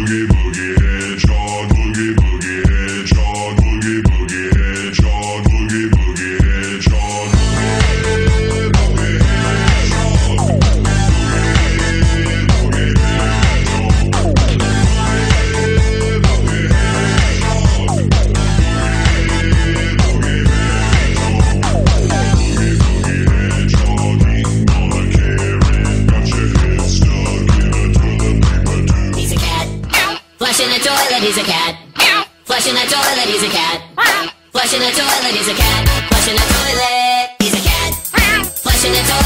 Boogie boogie hedgehog, boogie boogie hedgehog, boogie boogie hedgehog, boogie boogie hedgehog, boogie boogie hedgehog, boogie boogie Flush in the toilet, he's a cat. Flush in the toilet, he's a cat. Flush in the toilet, he's a cat. Flush in the toilet, he's a cat. Flush in the toilet.